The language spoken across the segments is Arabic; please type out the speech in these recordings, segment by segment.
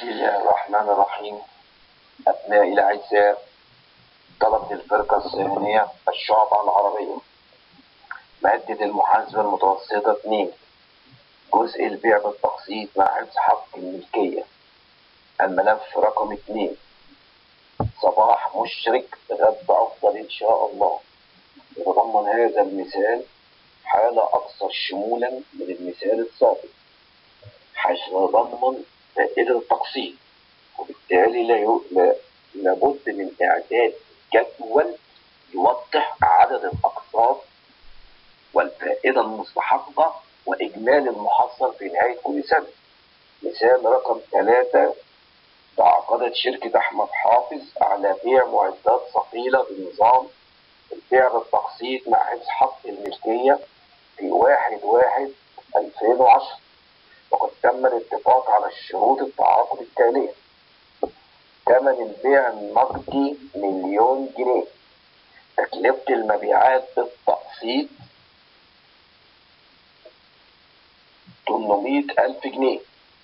بسم الله الرحمن الرحيم. أبنائي الأعزاء، طلبة الفرقة الثانية الشعبة العربية، مادة المحاسبة المتوسطة 2، جزء البيع بالتقسيط مع حفظ حق الملكية، الملف رقم 2. صباح مشرق، غد أفضل إن شاء الله. يتضمن هذا المثال حالة أكثر شمولا من المثال السابق، حيث يتضمن فائدة التقسيط، وبالتالي لابد من إعداد جدول يوضح عدد الأقساط والفائدة المستحقة وإجمالي المحصل في نهاية كل سنة. مثال رقم 3: تعاقدت شركة أحمد حافظ على بيع معدات ثقيلة بنظام البيع بالتقسيط مع حفظ حق الملكية في 1/1/2010، وقد تم الاتفاق على شروط التعاقد التالية: ثمن البيع النقدي 1,000,000 جنيه، تكلفة المبيعات بالتقسيط 800,000 جنيه،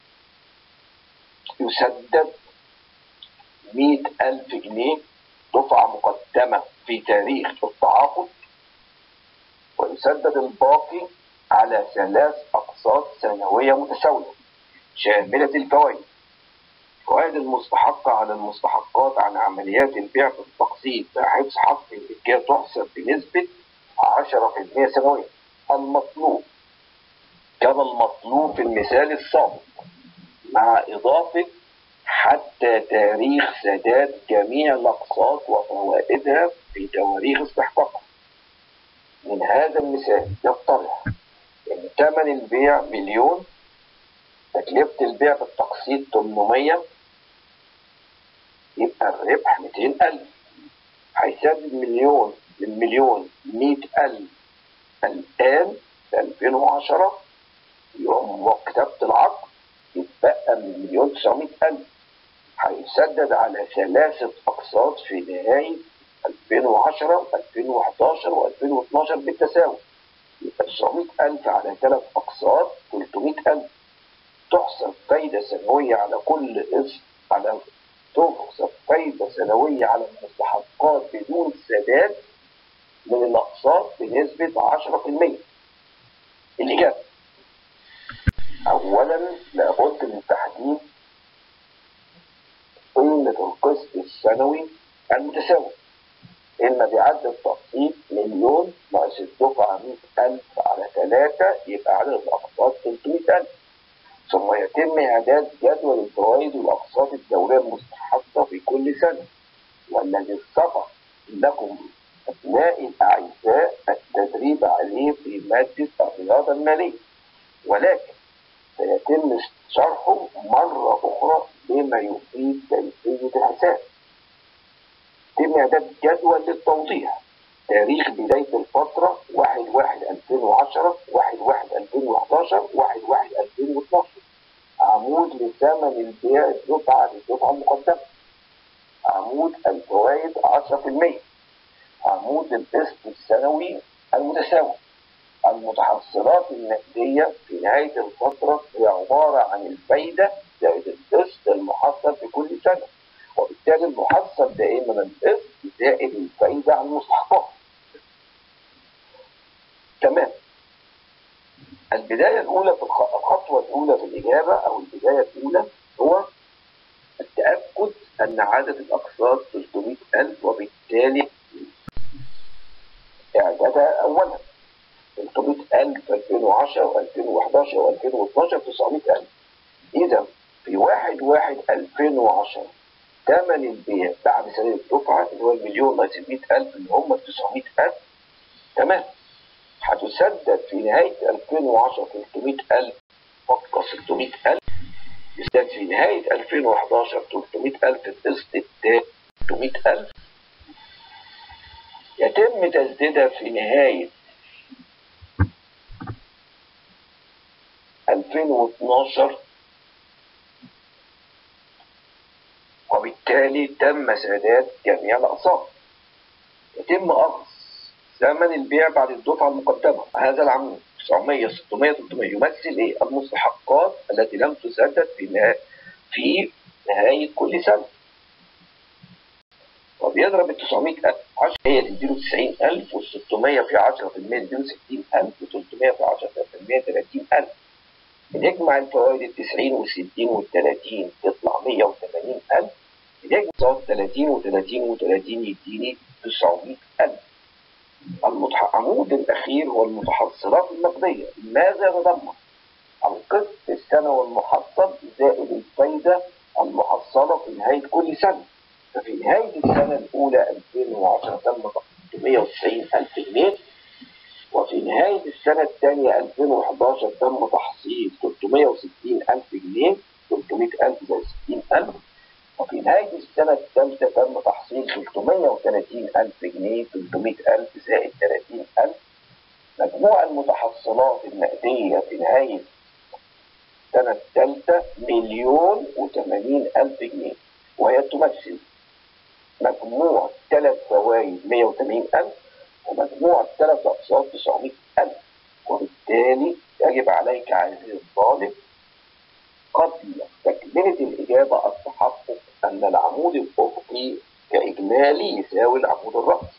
يسدد 100,000 جنيه دفعة مقدمة في تاريخ التعاقد، ويسدد الباقي على 3 أقساط سنوية متساوية شاملة الفوائد. الفوائد المستحقة على المستحقات عن عمليات البيع بالتقسيط مع حفظ حق الملكية تحسب بنسبة 10% سنويا، المطلوب كما المطلوب في المثال السابق، مع إضافة حتى تاريخ سداد جميع الأقساط وفوائدها في تواريخ استحقاقها. من هذا المثال يتضح أن ثمن البيع 1,000,000، تكلفة البيع بالتقسيط 800، يبقى الربح 200,000. هيسدد من 1,000,000 الآن في 2010 يوم كتابة العقد، يتبقى من 1,900,000. هيسدد على 3 أقساط في نهاية 2010 و2011 و2012 بالتساوي، يبقى 900,000 على 3 أقساط 300,000. تحسب فايدة سنوية على كل قسط، تحسب فايدة سنوية على المستحقات بدون سداد من الأقساط بنسبة 10%. الإجابة: أولا لابد من تحديد قيمة القسط السنوي المتساوي. المبيعات بالتقسيط 1,000,000 ناقص الدفعة 100,000 على 3، يبقى عدد الأقساط 300,000. ثم يتم إعداد جدول الفوائد والأقساط الدورية المستحقة في كل سنة، والذي سبق لكم أبنائي الأعزاء التدريب عليه في مادة الرياضة المالية، ولكن سيتم شرحه مرة أخرى بما يفيد كيفية الحساب. يتم إعداد جدول للتوضيح: تاريخ بداية الفترة 1/1/2010، 1/1/2011، 1/1/2012. عمود لثمن البيع الدفعة للدفعة المقدمة، عمود الفوائد 10%، عمود القسط السنوي المتساوي. المتحصلات النقدية في نهاية الفترة هي عبارة عن الفايدة زائد القسط المحصل في كل سنة، وبالتالي المحصل دائما القسط زائد الفايدة على المستحقات. تمام. البداية الأولى في الخطوة الأولى في الإجابة، أو البداية الأولى، هو التأكد أن عدد الأقساط 300,000، وبالتالي إعدادها أولا 300,000 2010 و2011 و2012 900,000. إذا في 1/1/2010 ثمن البيع بعد سنة الدفعة اللي هو 1,000,000 ناقص 100,000 اللي هم 900,000. تمام. هتسدد في نهاية 2010 300,000 فقط 600,000. يسدد في نهاية 2011 300,000 القسط التاني 600,000. يتم تسديدها في نهاية 2012، وبالتالي تم سداد جميع الأقساط. يتم أخذ ثمن البيع بعد الدفعة المقدمة. هذا العمود 900 600 300 يمثل المستحقات التي لم تسدد في نهاية كل سنة. وبيضرب ال 900,000 10 هي تديله 90,000 وال 600 في 10% تديله 60,000 و300 في 10% 30,000. بنجمع الفوائد ال 90 وال 60 وال 30 تطلع 180,000. بنجمع 30 و30 و30 يديني 900,000. العمود الأخير هو المتحصلات النقدية. ماذا يتضمن؟ القسط السنوي المحصل زائد الفايدة المحصلة في نهاية كل سنة. ففي نهاية السنة الأولى 2010 تم تقسيط 190,000 جنيه، وفي نهاية السنة الثانية 2011 تم تحصيل 360,000 جنيه، 300,000 زائد 60,000. وفي نهاية السنة الثالثة تم تحصيل 330,000 جنيه، 300,000 زائد 30,000. مجموع المتحصلات النقدية في نهاية السنة الثالثة 1,080,000 جنيه، وهي تمثل مجموع 3 فوائد 180,000 ومجموع 3 أقساط 900,000. وبالتالي يجب عليك عزيزي الطالب قبل تكملة الإجابة التحقق أن العمود الأفقي كإجمالي يساوي العمود الرأسي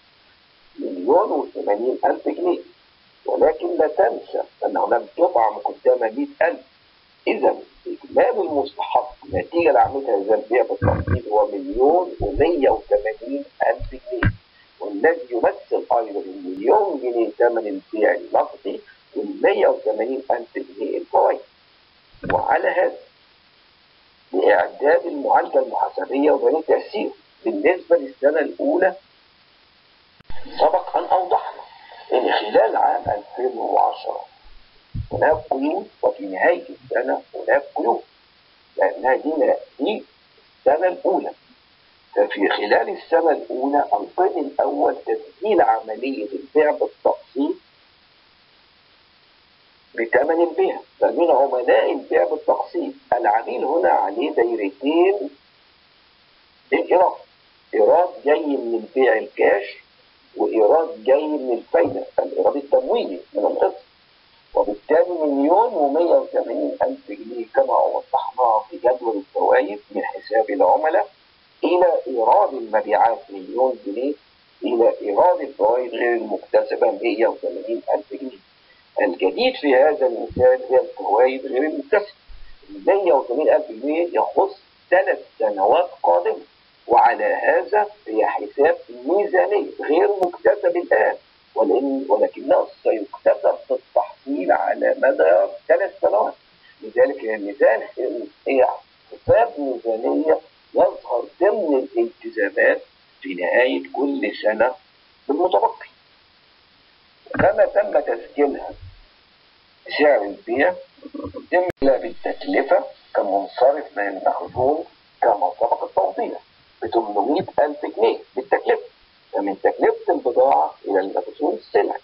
1,080,000 جنيه، ولكن لا تنسى أنه لم تدفع مقدمة 100,000. إذا إجمالي المستحق نتيجة لعملية هذا البيع بالتقسيط هو 1,180,000 جنيه، والذي يمثل أيضا 1,000,000 جنيه ثمن البيع النقدي وال180,000 جنيه الفوائد. وعلى هذا لإعداد المعالجة المحاسبية وبيان التأثير بالنسبة للسنة الأولى سبق أن أوضحنا أن خلال عام 2010 هناك قيود، وفي نهاية السنة هناك قيود، لأنها دي السنة الأولى. ففي خلال السنة الأولى القيد الأول تسجيل عملية البيع بالتقسيط بثمن البيع. فمن عملاء البيع بالتقسيط العميل هنا عليه دايرتين للإيراد، إيراد جاي من البيع الكاش وإيراد جاي من الفايدة، الإيراد التمويلي من القسط. وبالتالي 1,180,000 جنيه كما وضحناها في جدول الفوائد من حساب العملاء إلى إيراد المبيعات 1,000,000 جنيه إلى إيراد الفوائد غير المكتسبة 180,000 جنيه. الجديد في هذا المثال هي الفوائد غير المكتسبة. 180,000 جنيه يخص 3 سنوات قادمة، وعلى هذا هي حساب ميزانية غير مكتسب الآن، ولكنه سيكتسب في التحصيل على مدى 3 سنوات. لذلك الميزان هي حساب ميزانية يظهر ضمن الالتزامات في نهاية كل سنة بالمتبقي. كما تم تسجيلها سعر البيع يتم بالتكلفة كمنصرف من المخزون كما سبق التوضيح ب 800,000 جنيه بالتكلفة، فمن تكلفة البضاعة إلى المخزون السلعي.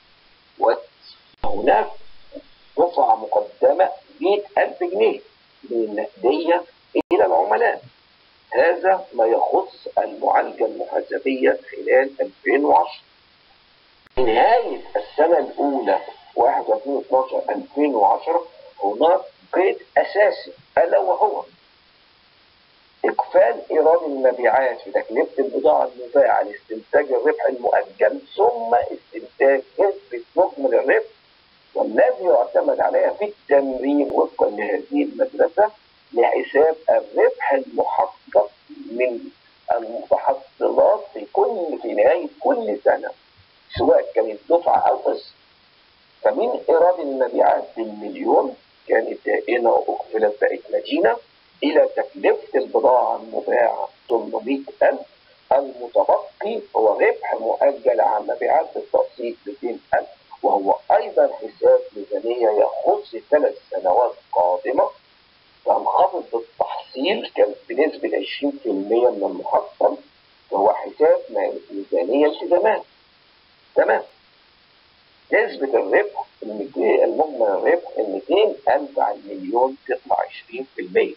وهناك دفعة مقدمة 100,000 جنيه من النقدية إلى العملاء. هذا ما يخص المعالجة المحاسبية خلال 2010. في نهاية السنة الأولى 1/12/2010 هناك قيد أساسي ألا وهو إقفال إيراد المبيعات في تكلفة البضاعة المباعة لاستنتاج الربح المؤجل ثم استنتاج نسبة مجمل الربح، والذي يعتمد عليها في التمرين وفقا لهذه المدرسة لحساب الربح المحقق من المتحصلات في نهاية كل سنة سواء كانت دفعة أو قسط. فمن إيراد المبيعات ب1,000,000 كانت دائنة وأقفلت بقت مدينة إلى تكلفة البضاعة المباعة 800,000. المتبقي هو ربح مؤجل عن مبيعات بالتقسيط 200,000، وهو أيضا حساب ميزانية يخص 3 سنوات قادمة. تنخفض بالتحصيل كانت بنسبة 20% من المحصل، وهو حساب ميزانية التزامات. تمام. نسبة الربح المجمل الربح 200,000 على 1,000,000 تطلع 20%.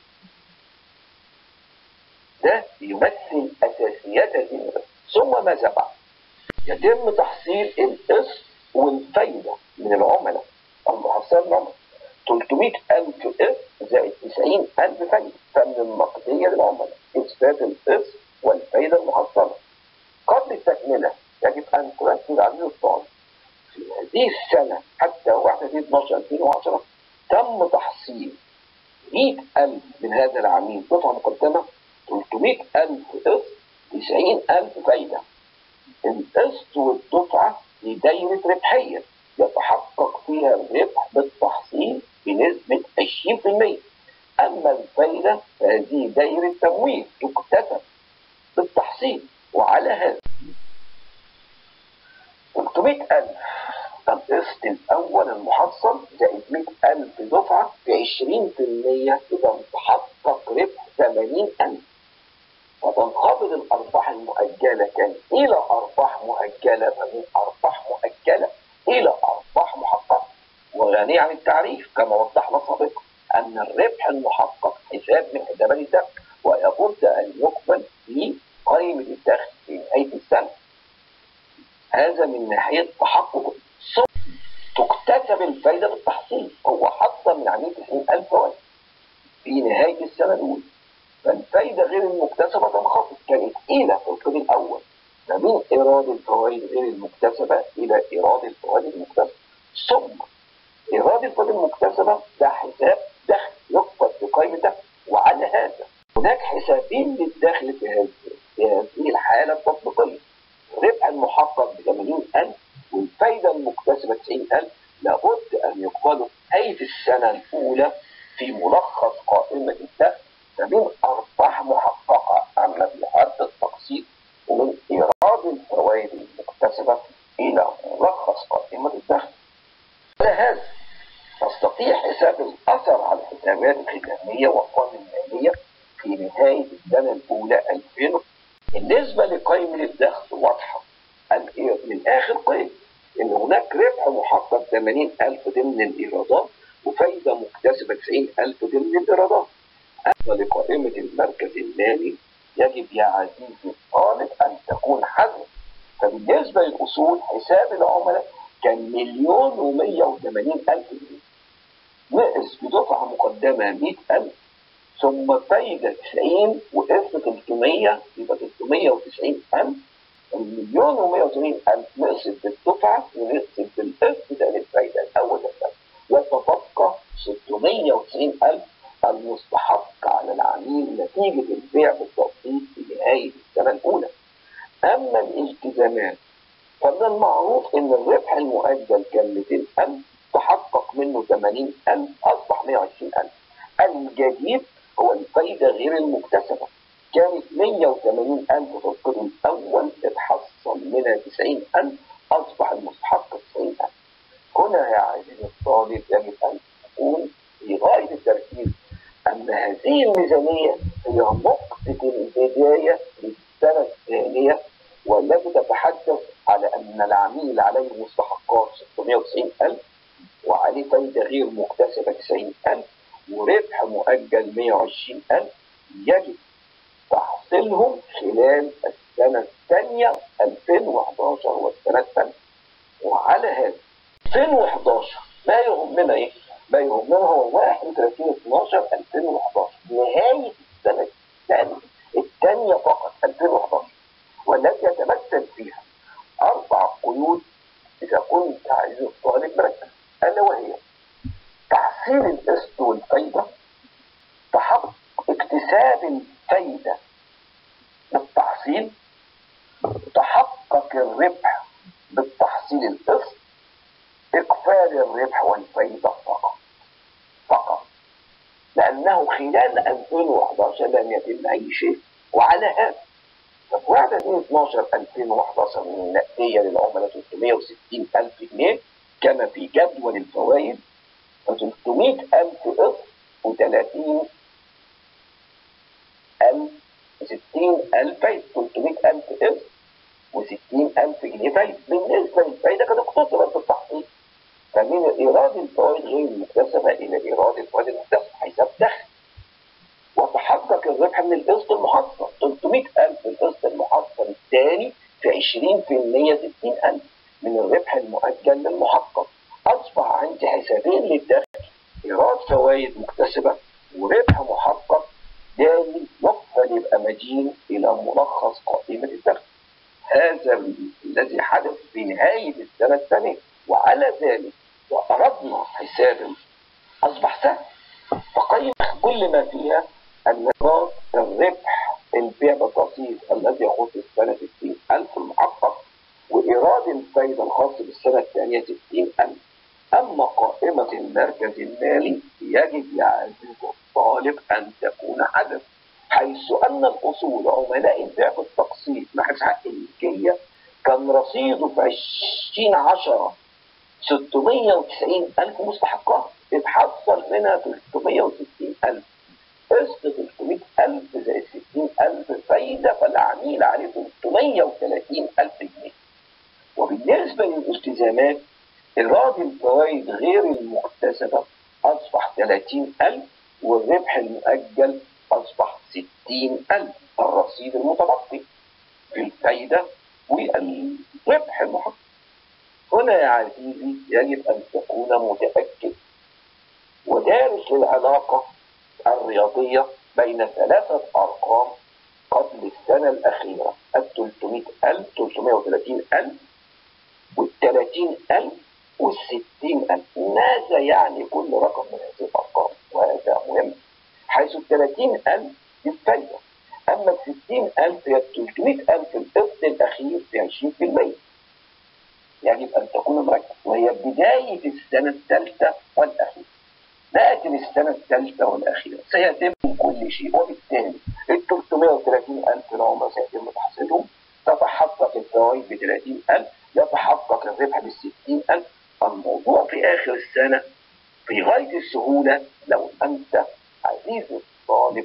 ده يمثل أساسيات هذه المدرسة. ثم ماذا بعد؟ يتم تحصيل القسط والفايدة من العملاء المحصلة العملاء. 300,000 قسط زائد 90,000 فايدة، فمن النقدية للعملاء إثبات القسط والفايدة المحصلة. قبل التكملة يجب أن تركز عزيزي الطالب في هذه السنة حتى 31/12/2010 تم تحصيل 100,000 من هذا العميل دفعة مقدمة، 300,000 قسط، 90,000 فايدة. القسط والدفعة دي دايرة ربحية يتحقق فيها الربح بالتحصيل بنسبة 20%. أما الفايدة فهذه دايرة تمويل تكتسب بالتحصيل. وعلى هذا 300,000 القسط الأول المحصل زائد 100,000 دفعة ب20%، إذا تحقق ربح 80,000. فتنخفض الأرباح المؤجلة كان إلى أرباح مؤجلة، فمن أرباح مؤجلة إلى أرباح محققة. وغني عن التعريف كما وضحنا سابقا أن الربح المحقق حساب من حسابات الدخل، ويبد أن يقبل في قائمة الدخل في نهاية السنة. هذا من ناحية تحقق. ثم تكتسب الفايدة بالتحصيل. هو حصل من عميل 90,000 فوائد في نهاية السنة الأولى، فالفايدة غير المكتسبة تنخفض. كانت إلى في القيد الأول ما بين إيراد الفوائد غير المكتسبة إلى إيراد الفوائد المكتسبة. ثم إيراد الفوائد المكتسبة ده حساب دخل يقبل في قائمة الدخل. وعلى هذا هناك حسابين للدخل في هذه الحالة التطبيقية. الربح المحقق ب80,000 والفايدة المكتسبة 90,000 لابد أن يقبلوا أي في السنة الأولى في ملخص قائمة الدخل من أرباح محققة. أما في حالة التقسيط ومن إيراد الفوائد المكتسبة إلى ملخص قائمة الدخل. على هذا نستطيع حساب الأثر على الحسابات الختامية والقوائم المالية في نهاية السنة الأولى 2000. بالنسبة لقائمة الدخل واضحة من آخر قيد إن هناك ربح محقق 80,000 ضمن الإيرادات وفايدة مكتسبة 90,000 ضمن الإيرادات. أما لقائمة المركز المالي يجب يا عزيزي الطالب أن تكون حذر. فبالنسبة للأصول حساب العملاء كان 1,180,000 جنيه، نقص بدفعة مقدمة 100,000 ثم فايدة 90 وقسط 300 يبقى 390,000. 1,180,000 نقص بالدفعة ونقص بالقسط ده للفايدة الأول ده، وتبقى 690,000 المستحق على العميل نتيجة البيع بالتقسيط في نهاية السنة الأولى. أما الالتزامات فمن المعروف إن الربح المؤجل كان 200,000 تحقق منه 80,000 أصبح 120,000. الجديد هو الفايدة غير المكتسبة، كانت 180,000 في القيد الأول اتحصل منها 90,000 أصبح المستحق 90,000. هنا يا عزيزي الطالب يجب أن تكون في غاية التركيز أن هذه الميزانية هي نقطة البداية للسنة الثانية، والتي تتحدث على أن العميل عليه مستحقات 690,000 وعليه فايدة غير مكتسبة 90,000 وربح مؤجل 120,000 يجب تحصيلهم خلال السنة الثانية 2011 والسنة الثانية. وعلى هذا 2011 ما يهمنا إيه؟ ما يهمنا هو 31/12/2011 نهاية السنة الثانية فقط 2011، والتي يتمثل فيها 4 قيود إذا كنت عايز الطالب مركز، ألا وهي تحصيل القسط والفايدة، تحقق اكتساب الفايدة بالتحصيل، تحقق الربح بالتحصيل القسط، إقفال الربح والفايدة فقط لأنه خلال 2011 لم يتم أي شيء. وعلى هذا فبعد 12/2011 من النقدية للعملاء 360,000 جنيه كما في جدول الفوائد، و300,000 قسط و30,000 60,000 فايدة. 300,000 قسط و60,000 جنيه فايدة. بالنسبة للفايدة قد اقتصرت بالتحقيق، فمن إيراد الفوائد غير المكتسبة إلى إيراد الفوائد المكتسبة حساب دخل. وتحقق الربح من القسط المحصل 300,000 القسط المحصل الثاني في 20% 60,000 من الربح المؤجل للمحقق. أصبح عندي حسابين للدخل، إيراد فوائد مكتسبة وربح محقق دائم يفضل يبقى مدين إلى ملخص قائمة الدخل. هذا الذي حدث في نهاية السنة الثانية، وعلى ذلك وأردنا حساب أصبح سهل. فقيم كل ما فيها أن الربح البيع بالرصيد الذي يخص السنة 60,000 المحقق، وإيراد الفائدة الخاص بالسنة الثانية 60,000. أما قائمة المركز المالي يجب يا عزيزي الطالب أن تكون حدث، حيث أن الأصول عملاء البيع بالتقسيط مع حق الملكية كان رصيده في 2010 690,000 مستحقات، اتحصل منها 360,000 قسط 300,000 زائد 60,000 فايدة، فالعميل عليه 330,000 جنيه. وبالنسبة للالتزامات إيراد الفوائد غير المكتسبة أصبح 30,000، والربح المؤجل أصبح 60,000. الرصيد المتبقي في الفايدة والربح المحقق. هنا يا عزيزي يجب أن تكون متأكد ودارس للعلاقة الرياضية بين ثلاثة أرقام قبل السنة الأخيرة: 300,000 330,000 وال30,000 وال60,000. ماذا يعني كل رقم من هذه الأرقام؟ وهذا مهم، حيث 30,000 بالفايدة، أما 60,000 هي 300,000 القسط الأخير في 20%. يجب أن تكون مركز، وهي بداية السنة الثالثة والأخيرة. نأتي للسنة الثالثة والأخيرة سيتم كل شيء، وبالتالي ال 330,000 لو سيتم تحصيلهم، تتحقق الفوائد ب 30,000، يتحقق الربح ب 60,000. الموضوع في آخر السنة في غاية السهولة لو أنت عزيزي الطالب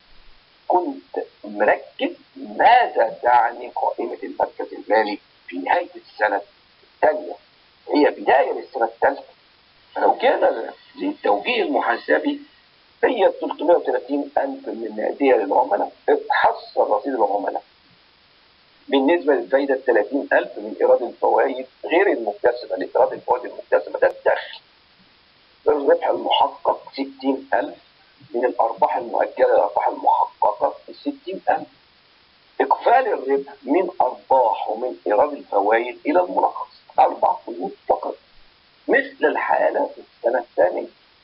كنت مركز ماذا تعني قائمة المركز المالي في نهاية السنة الثانية، هي بداية للسنة الثالثة. فلو كان للتوجيه المحاسبي هي 330,000 من النقدية للعملاء، اتحصل رصيد العملاء. بالنسبة للفايدة 30,000 من إيراد الفوائد غير المكتسبة. لإيراد الفوائد المكتسبة ده الدخل. الربح المحقق 60,000 من الأرباح المؤجلة الأرباح المحققة 60,000. إقفال الربح من أرباح ومن إيراد الفوائد إلى الملخص 4 قيود فقط، مثل الحالة في السنة الثانية.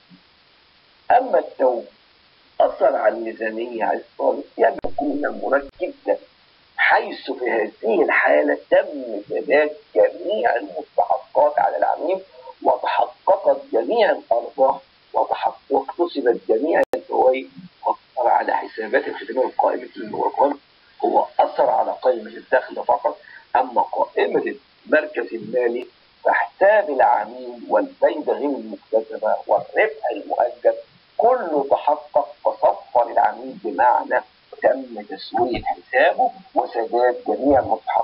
أما التوجيه أثر على الميزانية على الطالب يجب يكون مركز جدا، حيث في هذه الحالة تم سداد جميع المستحقات على العميل، وتحققت جميع الأرباح، واكتسبت جميع الفوائد، وأثر على حسابات الختامية وقائمة المراقبة. هو أثر على قائمة الدخل فقط. أما قائمة المركز المالي فحساب العميل والفايدة غير المكتسبة والربح المؤجل كله تحقق، فصفر العميل بمعنى تم تسوية حسابه وسداد جميع المستحقات.